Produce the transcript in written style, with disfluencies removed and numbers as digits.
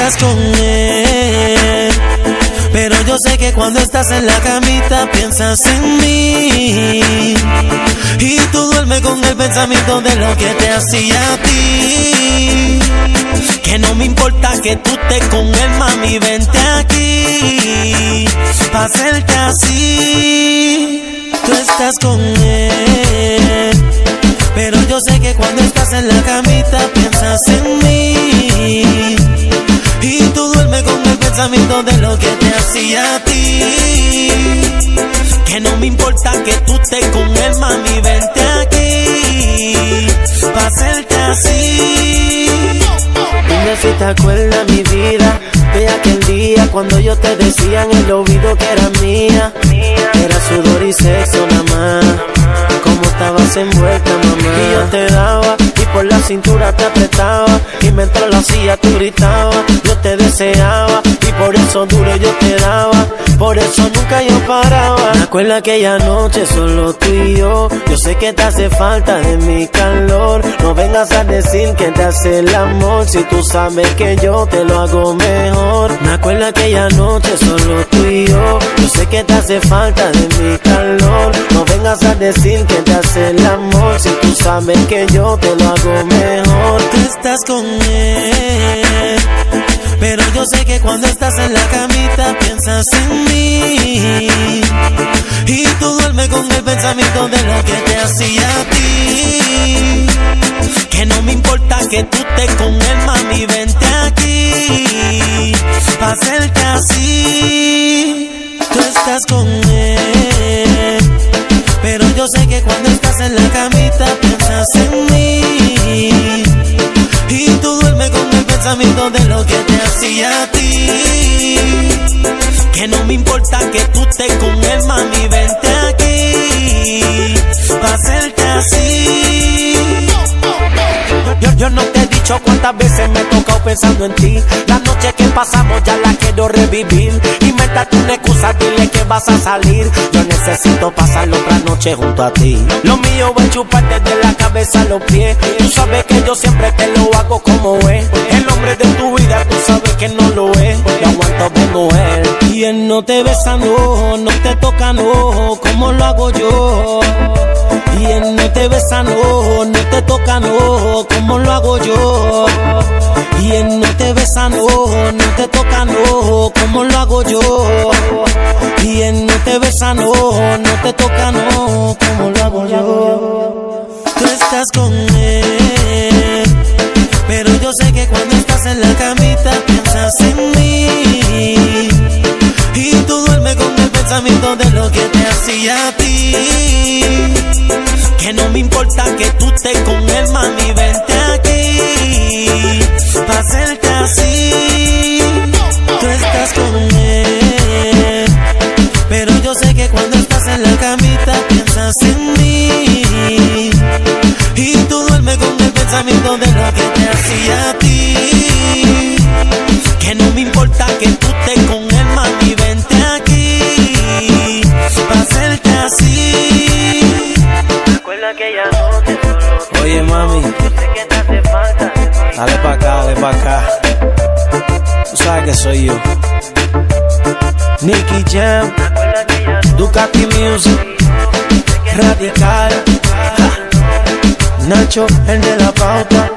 estás con él, pero yo sé que cuando estás en la camita piensas en mí, y tú duermes con el pensamiento de lo que te hacía a ti. Que no me importa que tú estés con él, mami, vente aquí pa' hacerte así. Tú estás con él, pero yo sé que cuando estás en la camita piensas en mí, y tú duermes con el pensamiento de lo que te hacía a ti. Que no me importa que tú estés con él, mami, vente aquí pa' hacerte así. Dime si te acuerdas, mi vida, de aquel día cuando yo te decía en el oído que era mía. Era sudor y sexo nada más, como estabas envuelta, mamá. Y yo te daba, y por la cintura te apretaba, y mientras lo hacía tú gritabas. Yo te deseaba, y por eso duro yo te daba, por eso nunca yo paraba. Me acuerdo aquella noche solo tú y yo sé que te hace falta de mi calor. No vengas a decir que te hace el amor, si tú sabes que yo te lo hago mejor. Me acuerdo aquella noche solo tú y yo sé que te hace falta de mi calor. No vengas a decir que te hace el amor, si tú sabes que yo te lo hago mejor. Tú estás con él, pero yo sé que cuando estás en la camita piensas en mí, y tú duermes con el pensamiento de lo que te hacía a ti. Que no me importa que tú estés con él, mami, vente aquí pa' hacerte así. Tú estás con él, pero yo sé que cuando estás en la camita piensas en mí, y tú duermes con el pensamiento de lo que te hacía a ti. Que no me importa que tú estés con él, mami, vente aquí pa' hacerte así. Yo no te he dicho cuántas veces me he tocado pensando en ti. La noche que pasamos ya la quiero revivir. Invéntate una excusa, dile que vas a salir. Yo necesito pasar otra noche junto a ti. Lo mío es chuparte de la cabeza a los pies. Tú sabes que yo siempre te lo hago como es. El hombre de tu vida, tú sabes que no lo es. Yo aguanto de mujer. Y él no te besa, no te toca, no, como lo hago yo. Y él no te besa, no te toca, no, como lo hago yo. Y él no te besa, no te toca, no, como lo hago yo. Y él no te besa, no te toca, no, como lo hago yo. Tú estás con él, pero yo sé que cuando estás en la camita piensas en mí, y tú duermes con el pensamiento de lo que te hacía a ti. Que no me importa que tú estés con él, mami, vente aquí pa' hacerte así. Tú estás con él, pero yo sé que cuando estás en la camita piensas en mí, y tú duermes con el pensamiento de lo que te hacía a ti. Que no me importa que tú estés con él, mami, vente aquí pa' hacerte así. Aquella noche solo. Oye, mami, yo sé que te hace falta. Dale pa' acá, dale pa' acá. Tú sabes que soy yo. Nicky Jam, Ducati Music, Radical, Nacho, el de la pauta.